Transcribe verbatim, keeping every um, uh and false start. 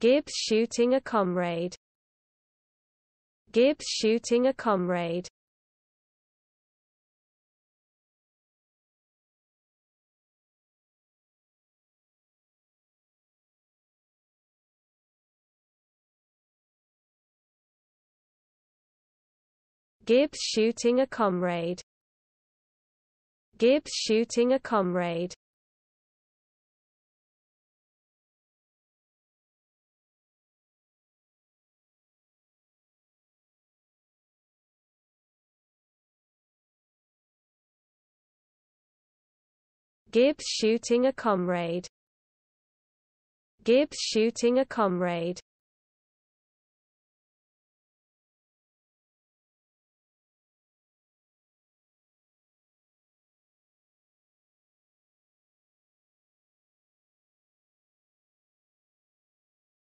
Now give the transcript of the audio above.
Gibbs shooting a comrade. Gibbs shooting a comrade. Gibbs shooting a comrade. Gibbs shooting a comrade. Gibbs shooting a comrade. Gibbs shooting a comrade.